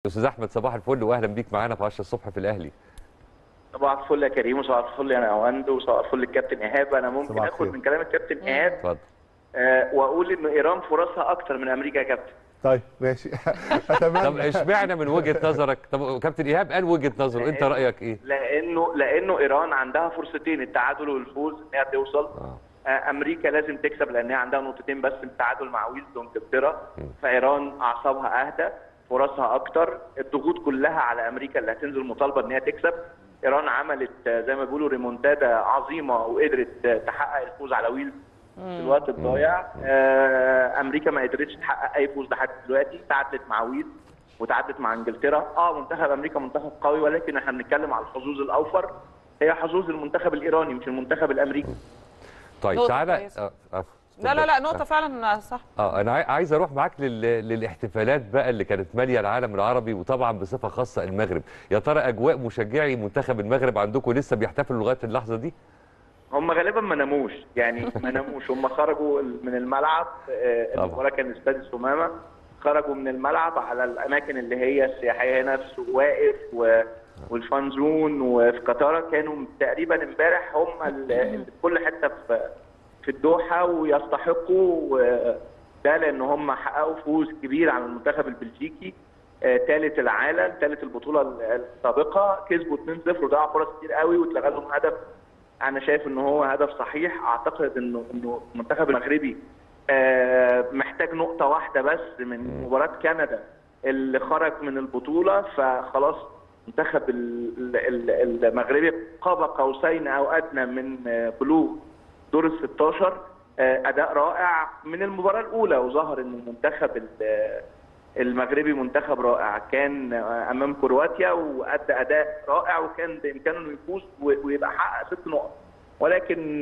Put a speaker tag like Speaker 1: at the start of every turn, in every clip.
Speaker 1: استاذ احمد، صباح الفل واهلا بيك معانا في 10 الصبح في الاهلي.
Speaker 2: صباح الفل يا كريم، وصباح الفل يا نواند، وصباح الفل الكابتن ايهاب. انا ممكن اخد من كلام الكابتن ايهاب
Speaker 1: اتفضل.
Speaker 2: واقول ان ايران فرصها اكتر من امريكا يا كابتن.
Speaker 3: طيب ماشي. اتمنى.
Speaker 1: طب اشمعنى من وجهه نظرك؟ طب كابتن ايهاب قال وجهه نظره، انت رايك ايه؟
Speaker 2: لانه ايران عندها فرصتين، التعادل والفوز، ان هي توصل. امريكا لازم تكسب لان هي عندها نقطتين بس، التعادل مع ويلز وانجلترا. فايران اعصابها اهدى، فرصها اكتر، الضغوط كلها على امريكا اللي هتنزل مطالبه ان هي تكسب. ايران عملت زي ما بيقولوا ريمونتادا عظيمه وقدرت تحقق الفوز على ويلز في الوقت الضايع. امريكا ما قدرتش تحقق اي فوز لحد دلوقتي، تعادلت مع ويلز وتعادلت مع انجلترا. منتخب امريكا منتخب قوي، ولكن احنا بنتكلم على الحظوظ الاوفر، هي حظوظ المنتخب الايراني مش المنتخب الامريكي.
Speaker 1: طيب تعالى.
Speaker 4: لا نقطة فعلا صح.
Speaker 1: انا عايز اروح معاك للاحتفالات بقى اللي كانت ماليه العالم العربي، وطبعا بصفه خاصه المغرب. يا ترى اجواء مشجعي منتخب المغرب عندكم لسه بيحتفلوا لغايه اللحظه دي؟
Speaker 2: هم غالبا ما ناموش، يعني ما ناموش. هم خرجوا من الملعب، المباراه كان استاد السمامه، خرجوا من الملعب على الاماكن اللي هي السياحيه هنا في سوق واقف والفان زون وفي قطاره. كانوا تقريبا امبارح هم اللي في كل حته في الدوحه، ويستحقوا ده لان هم حققوا فوز كبير على المنتخب البلجيكي، ثالث العالم، ثالث البطوله السابقه. كسبوا 2-0 وضيعوا فرص كتير قوي واتلغى لهم هدف. انا شايف ان هو هدف صحيح. اعتقد انه المنتخب المغربي محتاج نقطه واحده بس من مباراه كندا اللي خرج من البطوله، فخلاص المنتخب المغربي قاب قوسين او ادنى من بلوغ دور ال 16. اداء رائع من المباراه الاولى، وظهر ان المنتخب المغربي منتخب رائع. كان امام كرواتيا وادى اداء رائع، وكان بامكانه انه يفوز ويبقى حقق 6 نقط، ولكن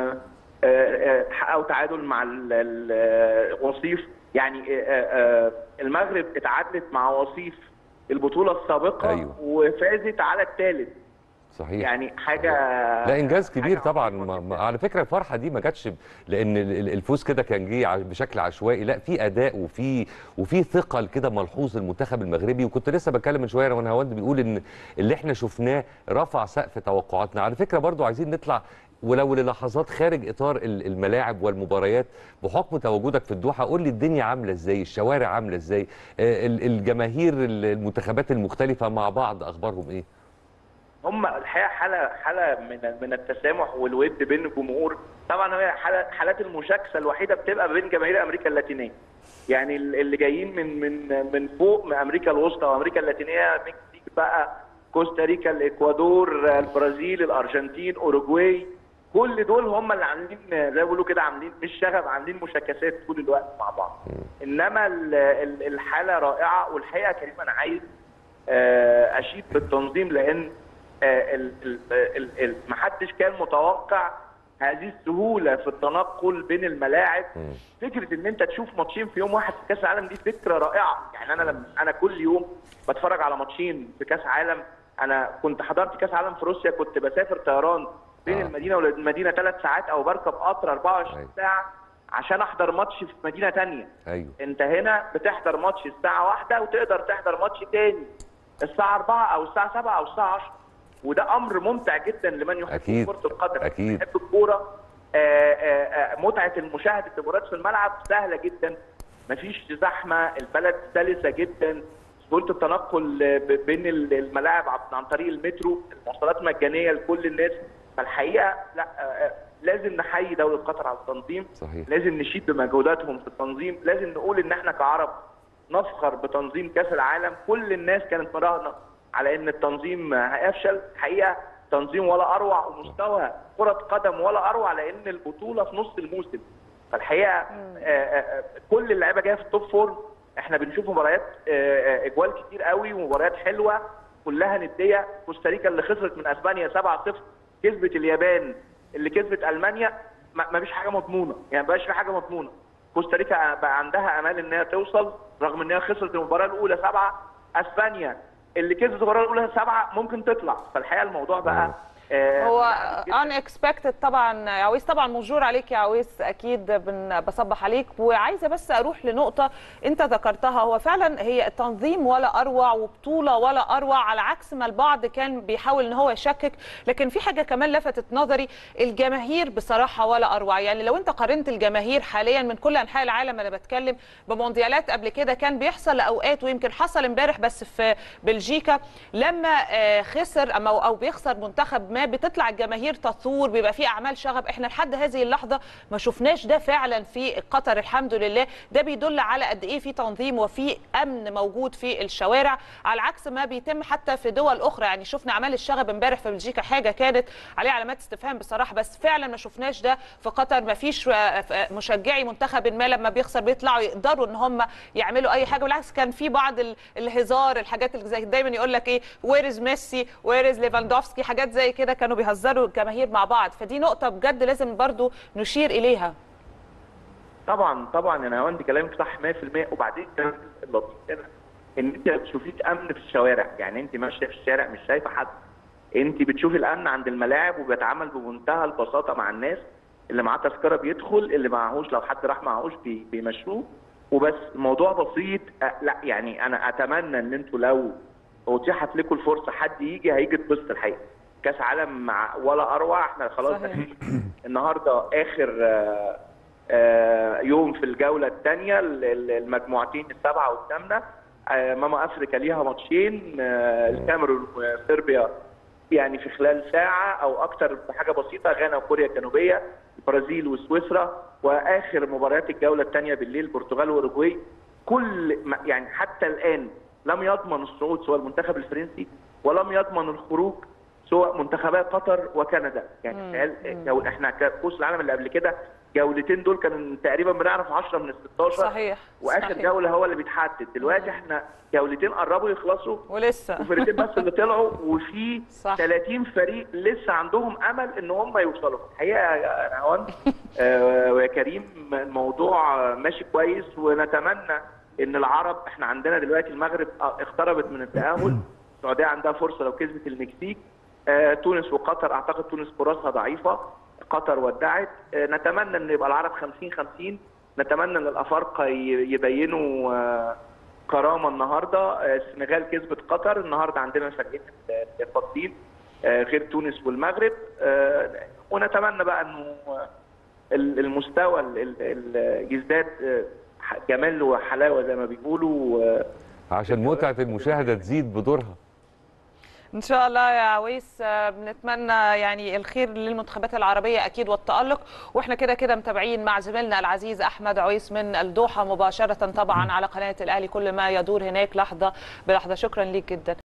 Speaker 2: حققوا تعادل مع الوصيف. يعني المغرب اتعادلت مع وصيف البطوله السابقه.
Speaker 1: أيوة.
Speaker 2: وفازت على الثالث.
Speaker 1: صحيح.
Speaker 2: يعني حاجه،
Speaker 1: لا انجاز كبير طبعا. على فكره الفرحه دي ما جاتش لان الفوز كده كان جه بشكل عشوائي، لا في اداء وفي ثقل كده ملحوظ المنتخب المغربي. وكنت لسه بتكلم من شويه وانا هوند بيقول ان اللي احنا شفناه رفع سقف توقعاتنا. على فكره برضو عايزين نطلع ولو للحظات خارج اطار الملاعب والمباريات، بحكم تواجدك في الدوحه. قول لي الدنيا عامله ازاي، الشوارع عامله ازاي، الجماهير المنتخبات المختلفه مع بعض اخبارهم ايه؟
Speaker 2: هم الحقيقه حاله من التسامح والود بين الجمهور. طبعا هي حالات المشاكسه الوحيده بتبقى بين جماهير امريكا اللاتينيه، يعني اللي جايين من فوق، من امريكا الوسطى وامريكا اللاتينيه، مكسيك بقى، كوستاريكا، الاكوادور، البرازيل، الارجنتين، اوروجواي. كل دول هم اللي عاملين زي ما بيقولوا كده، عاملين مش شغب، عاملين مشاكسات طول الوقت مع بعض. انما الحاله رائعه. والحقيقه كريم انا عايز اشيد بالتنظيم، لان محدش كان متوقع هذه السهوله في التنقل بين الملاعب. فكره ان انت تشوف ماتشين في يوم واحد في كاس العالم دي فكره رائعه. يعني انا كل يوم بتفرج على ماتشين في كاس عالم. انا كنت حضرت كاس عالم في روسيا، كنت بسافر طيران بين المدينه والمدينه 3 ساعات، او بركب قطر 24 ساعه عشان احضر ماتش في مدينه ثانيه.
Speaker 1: أيوه.
Speaker 2: انت هنا بتحضر ماتش الساعه 1 وتقدر تحضر ماتش تاني الساعه 4 او الساعه 7 او الساعه 10. وده امر ممتع جدا لمن يحب كره القدم.
Speaker 1: أكيد.
Speaker 2: يحب الكوره. متعه المشاهده المباريات في الملعب سهله جدا، مفيش زحمه، البلد سلسه جدا، سهوله التنقل بين الملاعب عن طريق المترو، المواصلات مجانيه لكل الناس. فالحقيقه لا، لازم نحيي دوله قطر على التنظيم.
Speaker 1: صحيح.
Speaker 2: لازم نشيد بمجهوداتهم في التنظيم. لازم نقول ان احنا كعرب نفخر بتنظيم كاس العالم. كل الناس كانت مراهنه على ان التنظيم هيفشل. الحقيقه تنظيم ولا اروع، ومستوى كره قدم ولا اروع، لان البطوله في نص الموسم. فالحقيقه كل اللعيبه جايه في التوب فورم. احنا بنشوف مباريات اجوال كتير قوي ومباريات حلوه كلها نديه. كوستاريكا اللي خسرت من اسبانيا 7-0، كسبت اليابان اللي كسبت المانيا. ما فيش حاجه مضمونه، يعني ما بقاش في حاجه مضمونه. كوستاريكا بقى عندها امال ان هي توصل رغم ان هي خسرت المباراه الاولى 7. اسبانيا اللي كسبت المباراه الاولى 7 ممكن تطلع. فالحقيقه الموضوع بقى
Speaker 4: هو unexpected طبعا يا عويس، طبعا مجور عليك يا عويس، اكيد بصبح عليك. وعايزه بس اروح لنقطه انت ذكرتها، هو فعلا هي التنظيم ولا اروع وبطوله ولا اروع، على عكس ما البعض كان بيحاول ان هو يشكك. لكن في حاجه كمان لفتت نظري، الجماهير بصراحه ولا اروع. يعني لو انت قارنت الجماهير حاليا من كل انحاء العالم، انا بتكلم بمونديالات قبل كده كان بيحصل اوقات، ويمكن حصل امبارح بس في بلجيكا لما خسر او بيخسر منتخب ما، بتطلع الجماهير تثور، بيبقى في اعمال شغب. احنا لحد هذه اللحظه ما شفناش ده فعلا في قطر، الحمد لله. ده بيدل على قد ايه في تنظيم وفي امن موجود في الشوارع، على عكس ما بيتم حتى في دول اخرى. يعني شفنا اعمال الشغب امبارح في بلجيكا، حاجه كانت عليها علامات استفهام بصراحه، بس فعلا ما شفناش ده في قطر. ما فيش مشجعي منتخب ما لما بيخسر بيطلعوا يقدروا ان هم يعملوا اي حاجه، بالعكس كان في بعض الهزار، الحاجات اللي زي دايما يقول لك ايه وير از ميسي وير از ليفاندوفسكي، حاجات زي كده كانوا بيهزروا الجماهير مع بعض. فدي نقطه بجد لازم برضو نشير اليها.
Speaker 2: طبعا انا عندي كلامك صح 100%. وبعدين كمان اللطيف هنا ان انت بتشوفيش امن في الشوارع، يعني انت ماشيه في الشارع مش شايفه حد، انت بتشوفي الامن عند الملاعب وبيتعامل بمنتهى البساطه مع الناس. اللي معاه تذكره بيدخل، اللي معهوش لو حد راح معهوش بيمشوه وبس. الموضوع بسيط. لا يعني انا اتمنى ان انتوا لو اتيحت لكم الفرصه حد هيجي تبسط الحقيقه. كاس عالم مع ولا اروع. احنا خلاص النهارده اخر يوم في الجوله الثانيه، المجموعتين السبعه والثامنه. ماما افريكا ليها ماتشين، الكاميرون وصربيا يعني في خلال ساعه او اكثر بحاجه بسيطه، غانا وكوريا الجنوبيه، البرازيل وسويسرا، واخر مباريات الجوله الثانيه بالليل البرتغال واوروجواي. يعني حتى الان لم يضمن الصعود سواء المنتخب الفرنسي، ولم يضمن الخروج سواء منتخبات قطر وكندا. يعني احنا كاس العالم اللي قبل كده جولتين دول كانوا تقريبا بنعرف 10 من ال 16.
Speaker 4: صحيح.
Speaker 2: واخر جوله هو اللي بيتحدد. دلوقتي احنا جولتين قربوا يخلصوا
Speaker 4: ولسه
Speaker 2: وفريقين بس اللي طلعوا، وفي 30 فريق لسه عندهم امل ان هم يوصلوا. الحقيقه يا هوند ويا كريم الموضوع ماشي كويس، ونتمنى ان العرب، احنا عندنا دلوقتي المغرب اقتربت من التاهل، السعوديه عندها فرصه لو كسبت المكسيك، تونس وقطر اعتقد تونس فرصها ضعيفه، قطر ودعت. نتمنى ان يبقى العرب 50-50. نتمنى ان الافارقه يبينوا كرامه النهارده. السنغال كسبت قطر، النهارده عندنا فريقين فاضلين غير تونس والمغرب. ونتمنى بقى انه المستوى يزداد جمال وحلاوه زي ما بيقولوا،
Speaker 1: عشان متعه المشاهده تزيد بدورها
Speaker 4: ان شاء الله يا عويس. بنتمنى يعني الخير للمنتخبات العربيه اكيد والتالق، واحنا كده كده متابعين مع زميلنا العزيز احمد عويس من الدوحه مباشره طبعا على قناه الاهلي كل ما يدور هناك لحظه بلحظه. شكرا ليك جدا.